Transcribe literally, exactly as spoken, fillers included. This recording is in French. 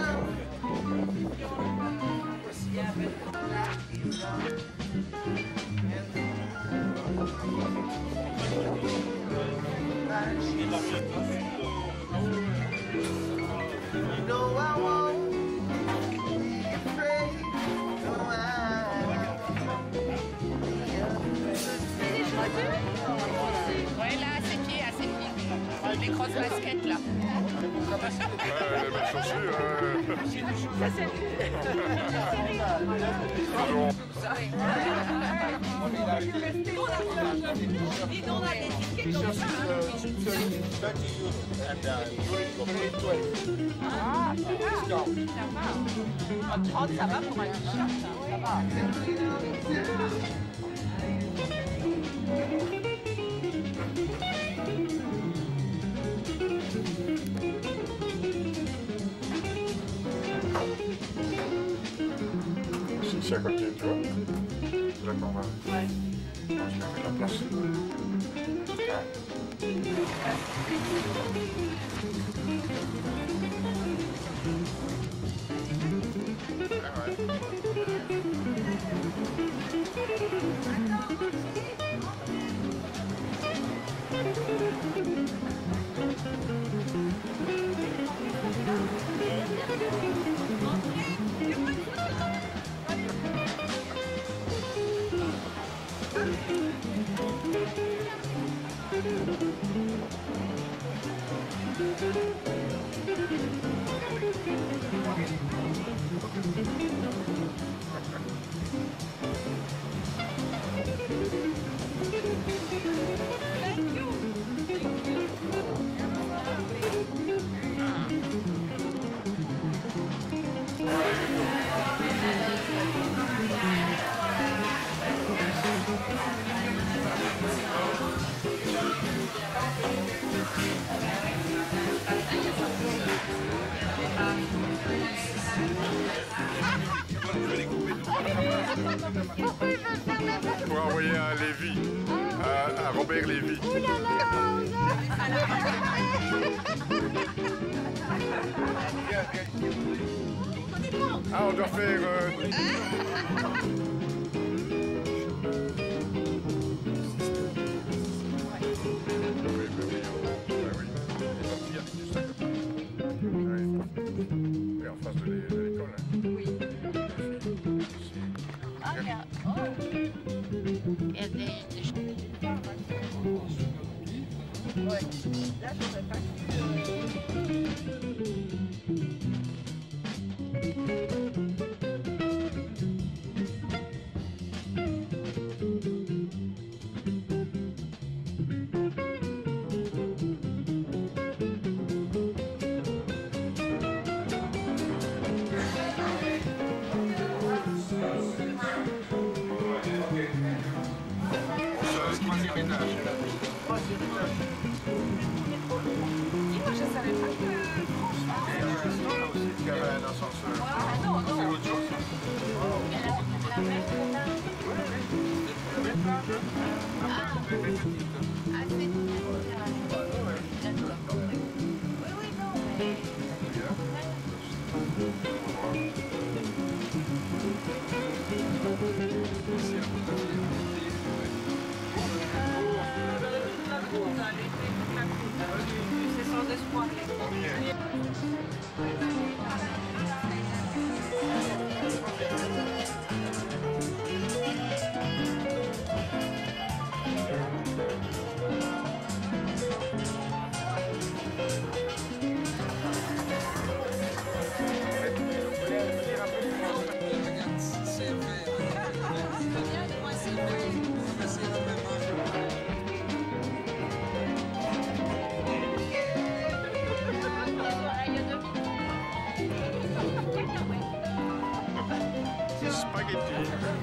Ouais, là, à ses pieds, à ses pieds. Les grosses baskets, là. Ouais, les belles chaussures. Ça, c'est Ah, ça va. trente, ça va pour un t-shirt, ça va. C'est ici à côté, tu vois. C'est là qu'on va. Ouais. Je vais mettre la place. Pour envoyer à Lévy, à, à Robert Lévy. Ouh là là, Ah, on doit faire... Euh... Et en face de l'école. Hein. Oui. Ah, il y a... Oh. Il y a des, des champignons. Ouais. Là, je n'aurais pas cru. Dis-moi, je savais pas que franchement. Il y avait un ascenseur. Ah non, non. C'est autre chose. Et la, la même là. Ah, ah c'est d'accord. Oui, oui, non, mais. C'est sans espoir. Spaghetti.